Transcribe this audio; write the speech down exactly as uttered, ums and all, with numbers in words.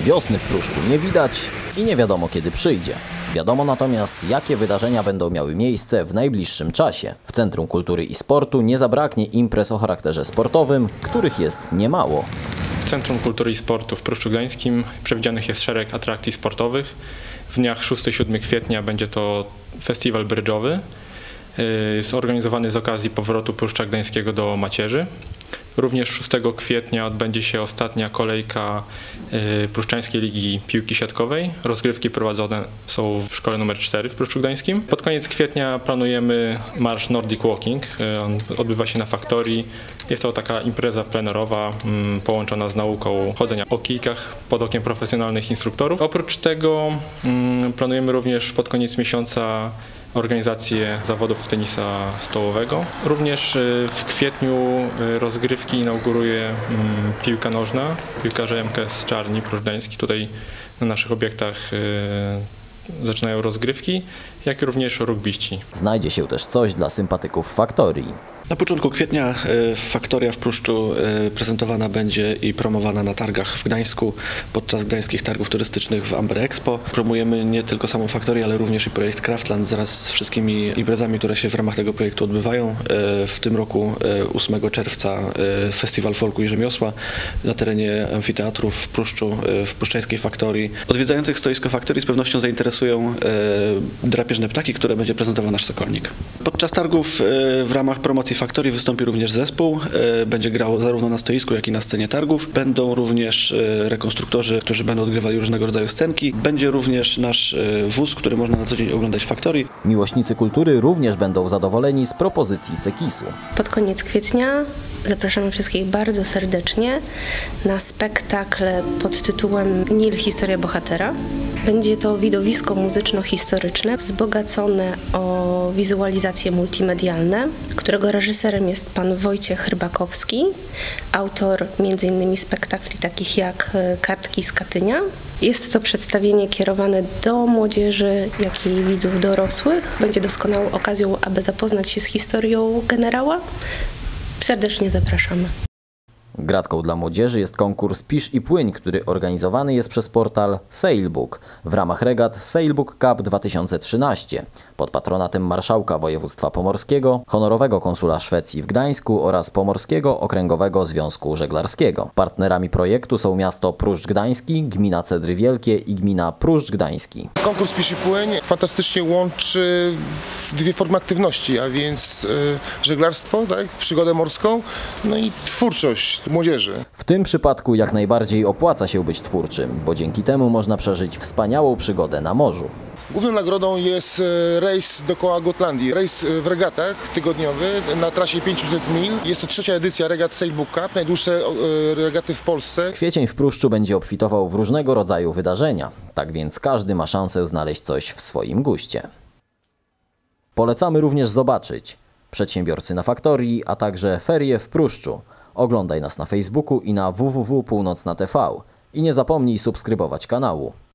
Wiosny w Pruszczu nie widać i nie wiadomo kiedy przyjdzie. Wiadomo natomiast, jakie wydarzenia będą miały miejsce w najbliższym czasie. W Centrum Kultury i Sportu nie zabraknie imprez o charakterze sportowym, których jest niemało. W Centrum Kultury i Sportu w Pruszczu Gdańskim przewidzianych jest szereg atrakcji sportowych. W dniach szóstego do siódmego kwietnia będzie to festiwal brydżowy, zorganizowany z okazji powrotu Pruszcza Gdańskiego do macierzy. Również szóstego kwietnia odbędzie się ostatnia kolejka Pruszczańskiej Ligi Piłki Siatkowej. Rozgrywki prowadzone są w szkole numer cztery w Pruszczu Gdańskim. Pod koniec kwietnia planujemy marsz Nordic Walking. On odbywa się na Faktorii. Jest to taka impreza plenerowa połączona z nauką chodzenia o kijkach pod okiem profesjonalnych instruktorów. Oprócz tego planujemy również pod koniec miesiąca organizację zawodów tenisa stołowego. Również w kwietniu rozgrywki inauguruje piłka nożna, piłkarze M K S Czarni Pruszcz Gdański. Tutaj na naszych obiektach zaczynają rozgrywki, jak również rugbiści. Znajdzie się też coś dla sympatyków Faktorii. Na początku kwietnia Faktoria w Pruszczu prezentowana będzie i promowana na targach w Gdańsku podczas gdańskich targów turystycznych w Amber Expo. Promujemy nie tylko samą Faktorię, ale również i projekt Craftland wraz z wszystkimi imprezami, które się w ramach tego projektu odbywają. W tym roku ósmego czerwca Festiwal Folku i Rzemiosła na terenie amfiteatru w Pruszczu, w Pruszczańskiej Faktorii. Odwiedzających stoisko Faktorii z pewnością zainteresują drapieżne ptaki, które będzie prezentował nasz Sokolnik. Podczas targów w ramach promocji Faktorii wystąpi również zespół, będzie grał zarówno na stoisku, jak i na scenie targów. Będą również rekonstruktorzy, którzy będą odgrywali różnego rodzaju scenki. Będzie również nasz wóz, który można na co dzień oglądać w Faktorii. Miłośnicy kultury również będą zadowoleni z propozycji Cekisu. Pod koniec kwietnia zapraszamy wszystkich bardzo serdecznie na spektakl pod tytułem Nil – Historia bohatera. Będzie to widowisko muzyczno-historyczne wzbogacone o wizualizacje multimedialne, którego reżyserem jest pan Wojciech Rybakowski, autor między innymi spektakli takich jak Kartki z Katynia. Jest to przedstawienie kierowane do młodzieży, jak i widzów dorosłych. Będzie doskonałą okazją, aby zapoznać się z historią generała. Serdecznie zapraszamy. Gratką dla młodzieży jest konkurs Pisz i Płyń, który organizowany jest przez portal Sailbook w ramach regat Sailbook Cup dwa tysiące trzynaście pod patronatem Marszałka Województwa Pomorskiego, honorowego konsula Szwecji w Gdańsku oraz Pomorskiego Okręgowego Związku Żeglarskiego. Partnerami projektu są miasto Pruszcz Gdański, gmina Cedry Wielkie i gmina Pruszcz Gdański. Konkurs Pisz i Płyń fantastycznie łączy dwie formy aktywności, a więc y, żeglarstwo, tak, przygodę morską, no i twórczość młodzieży. W tym przypadku jak najbardziej opłaca się być twórczym, bo dzięki temu można przeżyć wspaniałą przygodę na morzu. Główną nagrodą jest rejs dookoła Gotlandii. Rejs w regatach tygodniowy na trasie pięćset mil. Jest to trzecia edycja regat Sailbook Cup, najdłuższe regaty w Polsce. Kwiecień w Pruszczu będzie obfitował w różnego rodzaju wydarzenia, tak więc każdy ma szansę znaleźć coś w swoim guście. Polecamy również zobaczyć Przedsiębiorcy na Faktorii, a także Ferie w Pruszczu. Oglądaj nas na Facebooku i na w w w kropka północna kropka t v i nie zapomnij subskrybować kanału.